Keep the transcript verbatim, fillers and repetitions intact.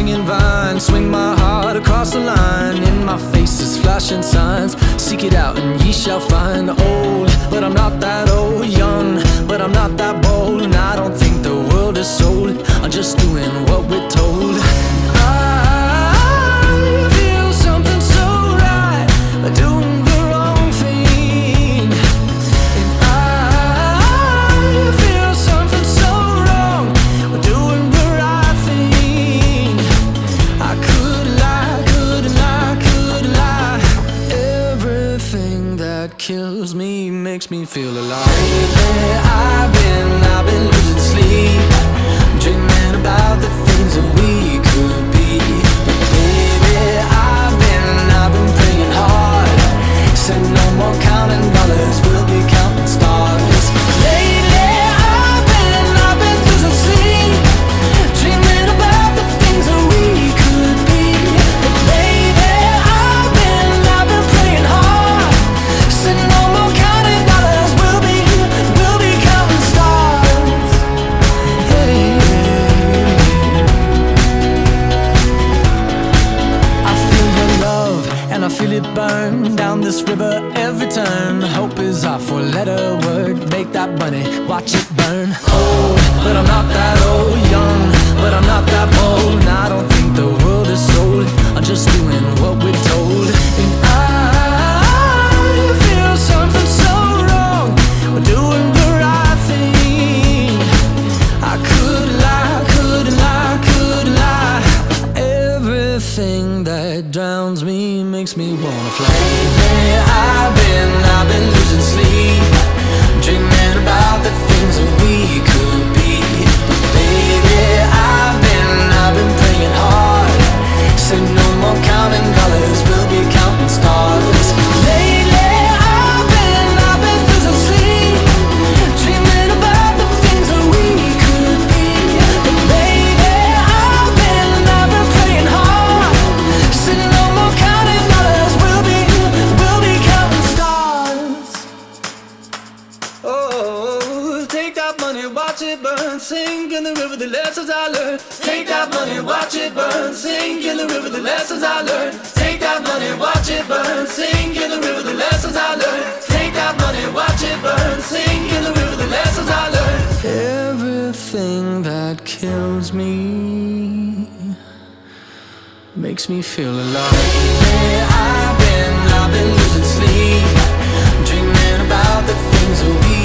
swinging vine, swing my heart across the line. In my face is flashing signs, seek it out and ye shall find. Old, but I'm not that old. Young, but I'm not that bold. And I don't think the world is sold, I'm just doing what we're told. I feel something so right, doing the wrong thing. And I feel something so wrong, doing the right thing. I could lie, could lie, could lie. Everything that kills me makes me feel alive. Lately I've been, I've been losing sleep, dreaming about the things that we could be. But baby, I've been, I've been praying hard. Said no more counting dollars, we'll be counting stars. Lately I've been, I've been losing sleep, dreaming about the things that we could be. But baby, I've been, I've been praying hard. Said no more counting dollars, we'll be, we'll be counting stars. Hey. I feel your love and I feel it burn down this river every turn. Hope is our four-letter word. Make that money, watch it burn. Old, but I'm not that old. Young, but I'm not that bold. And I don't think the world is sold, I'm just doing what we're told. And I feel something so wrong, we're doing the right thing. I could lie, could lie, could lie. Everything that drowns me makes me wanna fly. Lately I've been, I've been losing sleep, dreaming about the things that we could be. But baby, I've been, I've been praying hard. Say no more counting dollars, we'll be counting stars. Lately I've been, I've been losing sleep, dreaming about the things that we could be. But baby, I've been, I've been praying hard. Say no more counting dollars, we'll be, we'll be counting stars. Oh, take that money, watch it burn, sink in the river, the lessons I learned. Take that money, watch it burn, sink in the river, the lessons I learned. Take that money, watch it burn, sink in the river, the lessons I learned. Take that money, watch it burn, sink in the river, the lessons I learned. Everything that kills me makes me feel alive. Lately I've been, I've been losing sleep, dreaming about the things that we